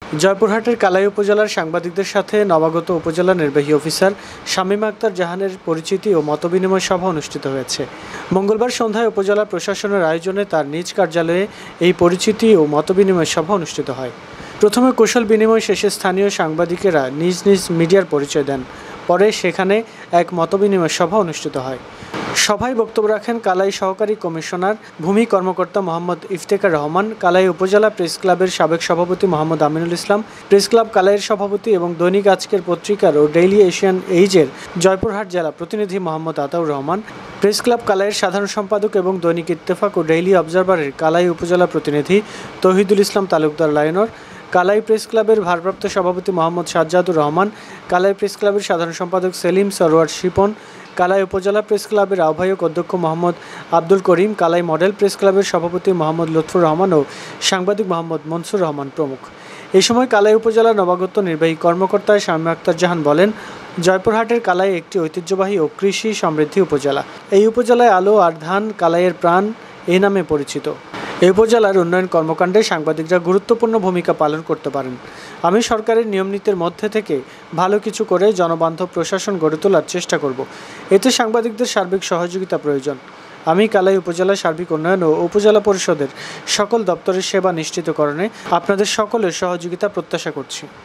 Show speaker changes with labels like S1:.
S1: জয়পুরহাটের কালাই উপজেলার সাংবাদিকদের সাথে নবাগত উপজেলা নির্বাহী অফিসার শামীম আক্তার জাহানের পরিচিতি ও মতবিনিময় সভা অনুষ্ঠিত হয়েছে। মঙ্গলবার সন্ধ্যায় উপজেলা প্রশাসনের আয়োজনে তার নিজ কার্যালয়ে এই পরিচিতি ও মতবিনিময় সভা অনুষ্ঠিত হয়। প্রথমে কৌশল বিনিময় শেষে স্থানীয় সাংবাদিকেরা নিজ নিজ মিডিয়ার পরিচয় দেন। পরে সেখানে এক মতবিনিময় সভা অনুষ্ঠিত হয়। সভায় বক্তব্য রাখেন কালাই সহকারী কমিশনার ভূমি কর্মকর্তা মোহাম্মদ ইফতেখার রহমান, কালাই উপজেলা প্রেস ক্লাবের সাবেক সভাপতি মোহাম্মদ আমিনুল ইসলাম, প্রেস ক্লাব কালাইয়ের সভাপতি এবং দৈনিক আজকের পত্রিকার ও ডেইলি এশিয়ান এইজের জয়পুরহাট জেলা প্রতিনিধি মোহাম্মদ আতাউর রহমান, প্রেস ক্লাব কালাইয়ের সাধারণ সম্পাদক এবং দৈনিক ইত্তেফাক ও ডেইলি অবজারভারের কালাই উপজেলা প্রতিনিধি তৌহিদুল ইসলাম তালুকদার লায়নর, কালাই প্রেস ক্লাবের ভারপ্রাপ্ত সভাপতি মোহাম্মদ সাজ্জাদুর রহমান, কালাই প্রেস ক্লাবের সাধারণ সম্পাদক সেলিম সরোয়ার শিপন, কালাই উপজেলা প্রেস ক্লাবের আহ্বায়ক অধ্যক্ষ মোহাম্মদ আব্দুল করিম, কালাই মডেল প্রেস ক্লাবের সভাপতি মোহাম্মদ লুৎফুর রহমান ও সাংবাদিক মোহাম্মদ মনসুর রহমান প্রমুখ। এই সময় কালাই উপজেলার নবাগত নির্বাহী কর্মকর্তা শামীম আক্তার জাহান বলেন, জয়পুরহাটের কালাই একটি ঐতিহ্যবাহী ও কৃষি সমৃদ্ধি উপজেলা। এই উপজেলায় আলো আর ধান কালাইয়ের প্রাণ এই নামে পরিচিত। এই উপজেলার উন্নয়ন কর্মকাণ্ডে সাংবাদিকরা গুরুত্বপূর্ণ ভূমিকা পালন করতে পারেন। আমি সরকারের নিয়মনীতির মধ্যে থেকে ভালো কিছু করে জনবান্ধব প্রশাসন গড়ে তোলার চেষ্টা করব। এতে সাংবাদিকদের সার্বিক সহযোগিতা প্রয়োজন। আমি কালাই উপজেলার সার্বিক উন্নয়ন ও উপজেলা পরিষদের সকল দপ্তরের সেবা নিশ্চিতকরণে আপনাদের সকলের সহযোগিতা প্রত্যাশা করছি।